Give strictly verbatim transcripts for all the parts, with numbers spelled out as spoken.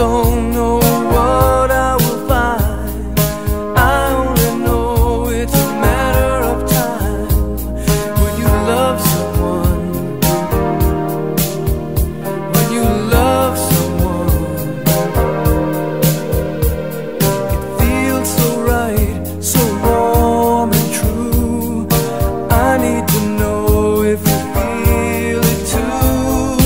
don't know what I will find. I only know it's a matter of time. When you love someone, when you love someone, it feels so right, so warm and true. I need to know if you feel it too.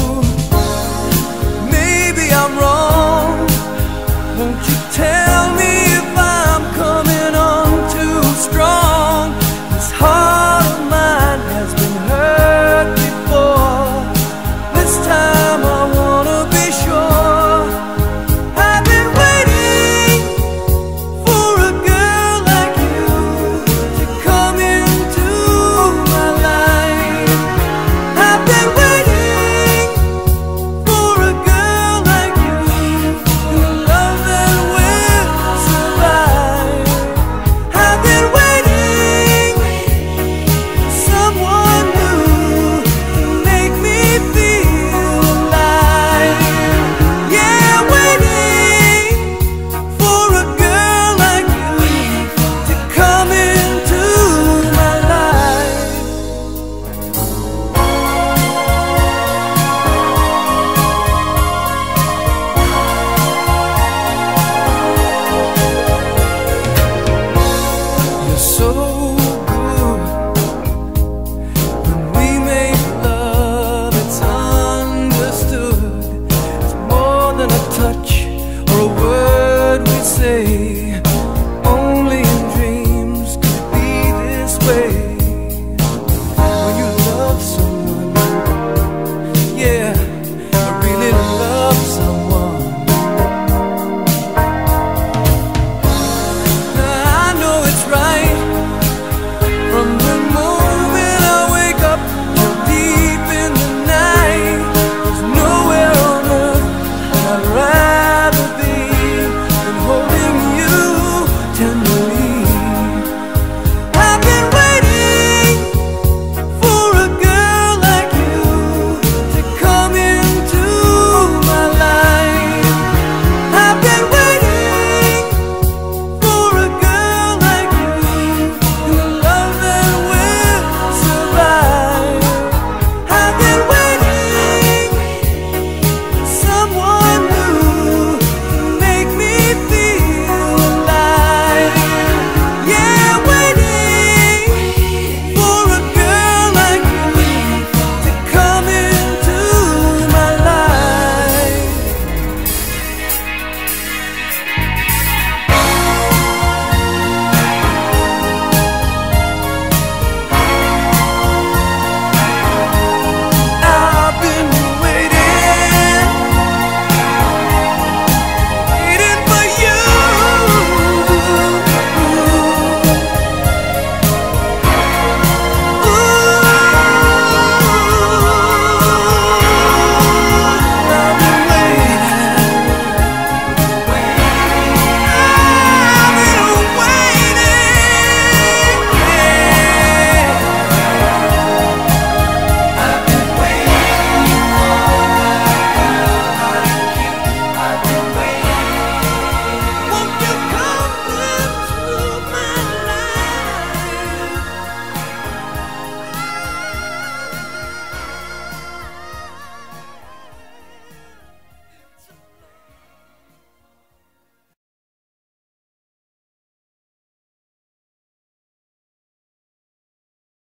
Maybe I'm wrong. Won't you tell me if I'm coming on too strong? This heart of mine has been hurt before. This time I wanna be sure. I've been waiting for a girl like you to come into my life. I've been waiting for a girl like you, the love that will survive. I've been waiting for someone new to make me feel alive. Yeah, waiting for a girl like you to come into my life. You're so good. When we make love, it's understood. It's more than a touch or a word we say.